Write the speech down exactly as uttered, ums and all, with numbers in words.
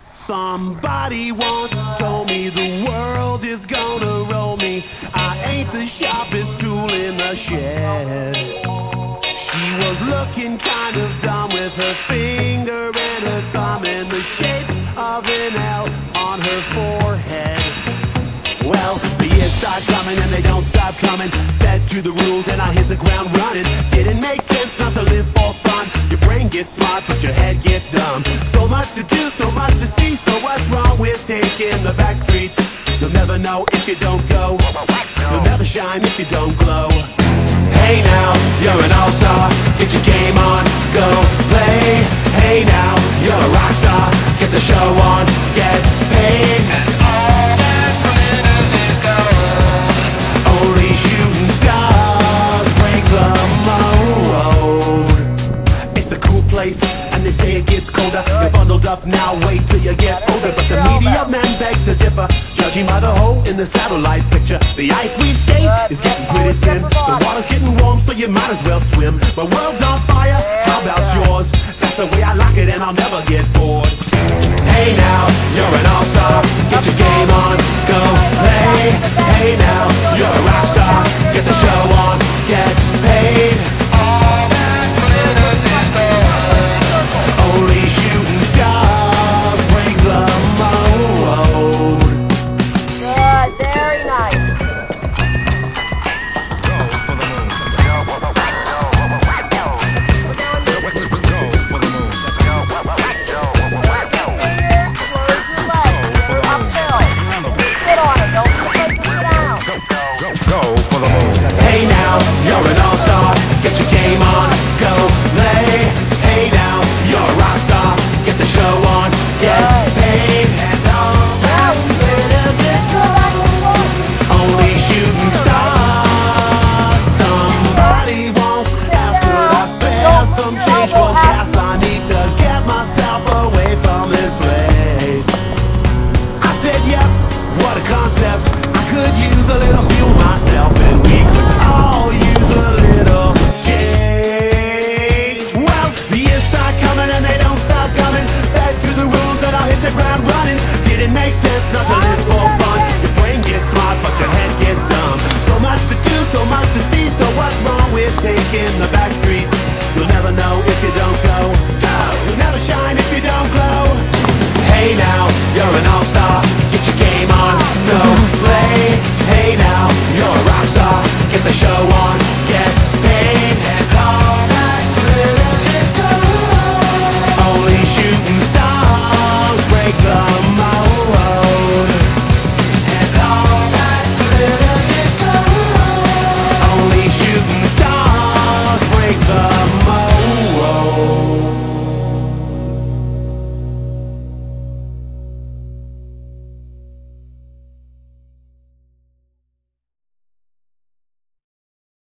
Somebody once told me the world is gonna roll me. I ain't the sharpest tool in the shed. She was looking kind of dumb with her finger and her thumb in the shape of an L on her forehead. Well, the years start coming and they don't stop coming. Fed to the rules and I hit the ground running. Didn't make sense not to live for fun. Your brain gets smart but your head gets dumb. So much to do, so much to see. So what's wrong with taking the back streets? You'll never know if you don't go. You'll never shine if you don't glow. Hey now, you're an all-star. Get your game on, go play. Hey now, you're a rock star. Get the show on, get paid. And all that glitters is gold. Only shooting stars break the mold. It's a cool place, and they say it gets colder. You're bundled up now, wait till you get older. But the media men beg to differ, judging by the hole in the satellite picture. The ice we skate is getting pretty thin. The water's getting warm, so you might as well swim. My world's on fire, how about yours? That's the way I like it and I'll never get bored. Hey now, you're an all-star. Get your game on, go play. Hey now, you're a rock star. Get the show on, get paid. All that glitters is gold. Only shooting stars break the mold. Good, very nice. Hey now, you're an all-star. Get your game on, go play. Hey now, you're a rock star. Get the show on, get paid. And all that glitters is gold. Only shooting stars. Somebody wants ask, could I spare some change for gas? I need to get myself away from this place. I said, yep, what a concept. I could use a little fuel myself, and we could all use a little change. Well, the years start coming and they don't stop coming. Back to the rules that I'll hit the ground running. Didn't make sense not to live for fun. Your brain gets smart but your head gets dumb. So much to do, so much to see. So what's wrong with taking the back streets? You'll never know if you don't go. You'll never shine if you don't glow. Hey now,